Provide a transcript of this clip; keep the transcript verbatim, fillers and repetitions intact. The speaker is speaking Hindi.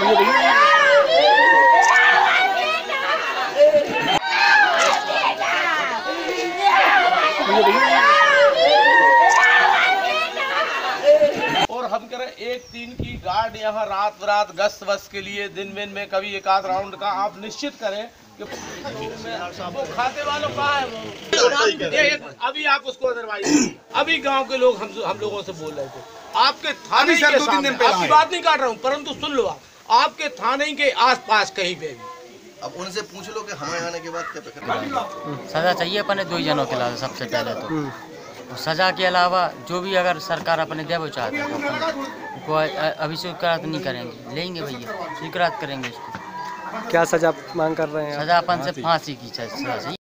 और हम कह रहे एक तीन की गार्ड यहाँ रात रात गश्त वस्त के लिए दिन दिन में कभी एक आध राउंड का आप निश्चित करें कि वो खाते वालों कहाँ है वो। अभी आप उसको अदरवाइज अभी गांव के लोग हम हम लोगों से बोल रहे थे आपके थाने के सामने, आपकी बात नहीं काट रहा हूँ परंतु सुन लो आप आपके थाने के आसपास कहीं पे भी अब उनसे पूछ लो कि हमारे आने के बाद क्या प्रक्रिया। सजा चाहिए अपने दो ही जनों के अलावा सबसे पहले तो सजा के अलावा जो भी अगर सरकार अपने दे वो चाहते हैं तो उनको अभी स्वीकृत नहीं करेंगे, लेंगे भैया स्वीकृत करेंगे इसको। क्या सजा मांग कर रहे हैं? सजा अपन से फांसी की सजा।